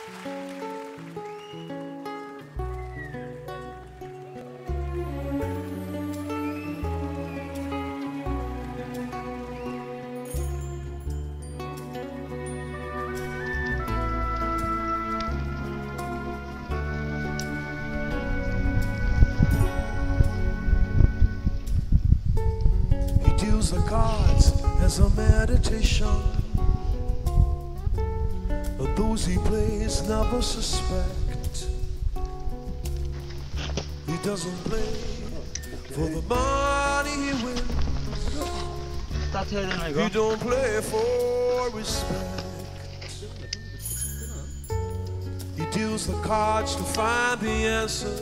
The cards as a meditation, but those he plays never suspect. He doesn't play for the money he wins. He don't play for respect. He deals the cards to find the answer,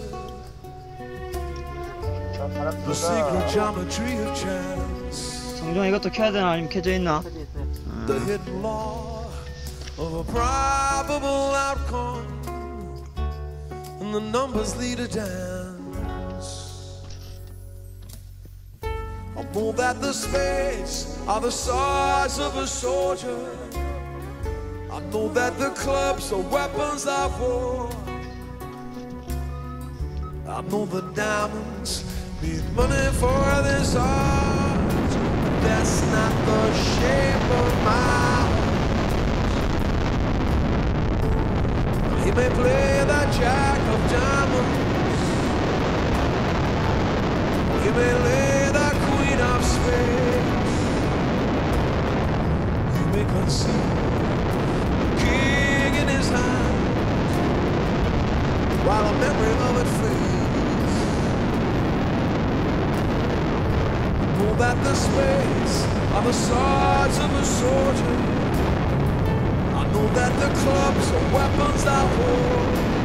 the secret geometry of chance. 정정 이것도 켜야 되나 아니면 켜져 있나? The hidden law of a probable outcome, and the numbers lead a dance. I know that the spades are the size of a soldier. I know that the clubs are weapons of war. I know the diamonds need money for this art. That's not the shape of my heart. He may play the jack of diamonds, he may lay the queen of spades, he may conceive the king in his hand while a memory of it fades. Know that the spades are the swords of a soldier. I know that the clubs are weapons of war.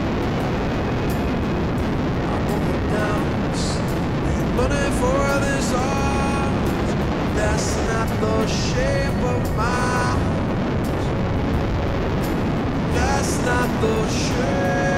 I know the diamonds need money for this art. That's not the shape of my heart. That's not the shape.